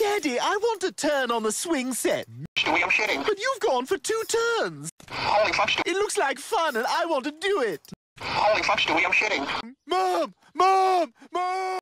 Daddy, I want a turn on the swing set. Stewie, I'm shitting. But you've gone for 2 turns. Holy fuck, Stewie. It looks like fun and I want to do it. Holy fuck, Stewie, I'm shitting. Mom! Mom! Mom!